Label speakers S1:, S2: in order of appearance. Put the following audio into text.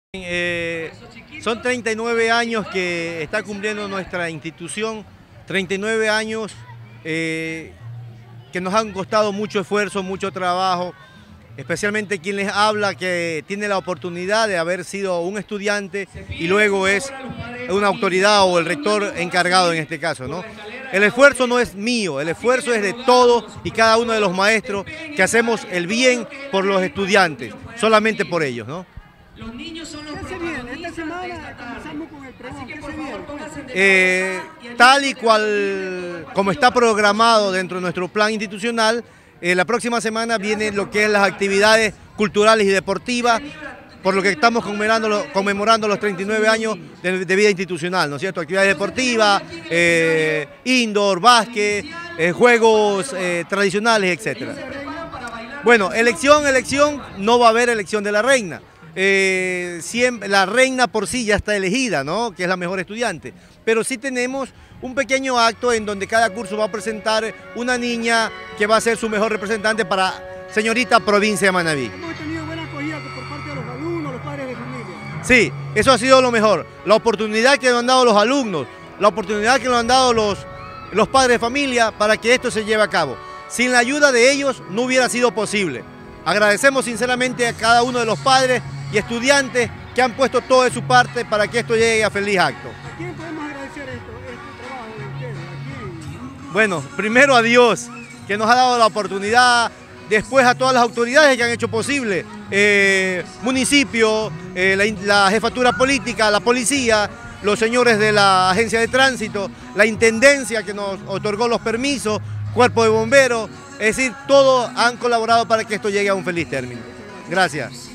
S1: Son 39 años que está cumpliendo nuestra institución, 39 años que nos han costado mucho esfuerzo, mucho trabajo, especialmente quien les habla, que tiene la oportunidad de haber sido un estudiante y luego es una autoridad o el rector encargado en este caso, ¿no? El esfuerzo no es mío, el esfuerzo es de todos y cada uno de los maestros que hacemos el bien por los estudiantes, solamente por ellos, ¿no?
S2: Los niños son los protagonistas. Esta semana comenzamos con el pregón. ¿Qué se viene?
S1: Tal y cual como está programado dentro de nuestro plan institucional, la próxima semana vienen lo que es las actividades culturales y deportivas, por lo que estamos conmemorando los 39 años de vida institucional, ¿no es cierto? Actividades deportivas, indoor, básquet, juegos tradicionales, etc. Bueno, elección, no va a haber elección de la reina. La reina por sí ya está elegida, ¿no? Que es la mejor estudiante, pero sí tenemos un pequeño acto en donde cada curso va a presentar una niña que va a ser su mejor representante para señorita provincia de Manabí.
S2: Hemos tenido buena acogida por parte de los alumnos, los padres de familia.
S1: Sí, eso ha sido lo mejor, la oportunidad que nos han dado los alumnos, la oportunidad que nos han dado los padres de familia para que esto se lleve a cabo. Sin la ayuda de ellos no hubiera sido posible. Agradecemos sinceramente a cada uno de los padres y estudiantes que han puesto todo de su parte para que esto llegue a feliz acto.
S2: ¿A quién podemos agradecer este trabajo de ustedes? ¿A quién?
S1: Bueno, primero a Dios, que nos ha dado la oportunidad, después a todas las autoridades que han hecho posible, municipio, la jefatura política, la policía, los señores de la agencia de tránsito, la intendencia que nos otorgó los permisos, cuerpo de bomberos, es decir, todos han colaborado para que esto llegue a un feliz término. Gracias.